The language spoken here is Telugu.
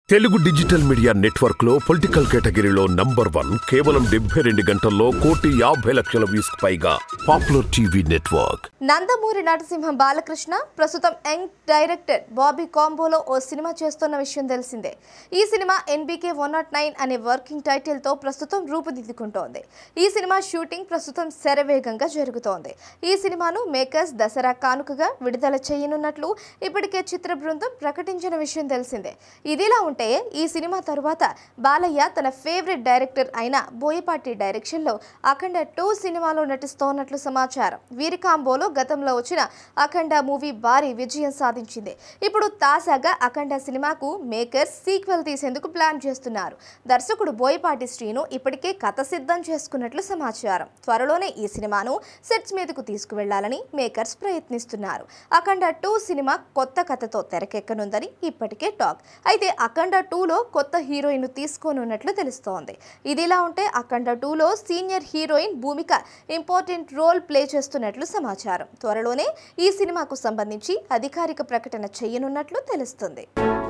తెలుగు డిజిటల్ మీడియా నెట్వర్క్ లో పొలిటికల్ కేటగిరీలో నంబర్ 1 కేవలం 72 గంటల్లో 1,50,00,000 వ్యూస్ పైగా popular TV network. Nandamuri Narasimham Balakrishna ప్రస్తుతం యంగ్ డైరెక్టర్ బాబీ కాంబోలో ఓ సినిమా చేస్తున్న విషయం తెలిసిందే. ఈ సినిమా NBK 109 అనే వర్కింగ్ టైటిల్ తో ప్రస్తుతం రూపుదిద్దుకుంటోంది. ఈ సినిమా షూటింగ్ ప్రస్తుతం శరవేగంగా జరుగుతోంది. ఈ సినిమాను మేకర్స్ దసరా కానుకగా విడుదల చేయనున్నట్లు ఇప్పటికే చిత్ర బృందం ప్రకటించిన విషయం తెలిసిందే. ఇదిలా ఉంటే ఈ సినిమా తరువాత బాలయ్య తన ఫేవరెట్ డైరెక్టర్ అయిన బోయపాటి డైరెక్షన్ లో అఖండ 2 సినిమాలో నటిస్తోన్నట్లు సమాచారం. వీరి కాంబోలో గతంలో వచ్చిన అఖండ మూవీ భారీ విజయం సాధించింది. ఇప్పుడు తాజాగా అఖండ సినిమాకు మేకర్స్ సీక్వెల్ తీసేందుకు ప్లాన్ చేస్తున్నారు. దర్శకుడు బోయపాటి శ్రీను ఇప్పటికే కథ సిద్ధం చేసుకున్నట్లు సమాచారం. త్వరలోనే ఈ సినిమాను సెట్స్ మీదకు తీసుకువెళ్లాలని మేకర్స్ ప్రయత్నిస్తున్నారు. అఖండ 2 సినిమా కొత్త కథతో తెరకెక్కనుందని ఇప్పటికే టాక్. అయితే అఖండ 2లో కొత్త హీరోయిన్ తీసుకోనున్నట్లు తెలుస్తోంది. ఇదిలా ఉంటే అఖండ 2లో senior heroine Bhumika important role play చేస్తున్నట్లు సమాచారం. త్వరలోనే ఈ సినిమాకు సంబంధించి అధికారిక ప్రకటన చేయనున్నట్లు తెలుస్తుంది.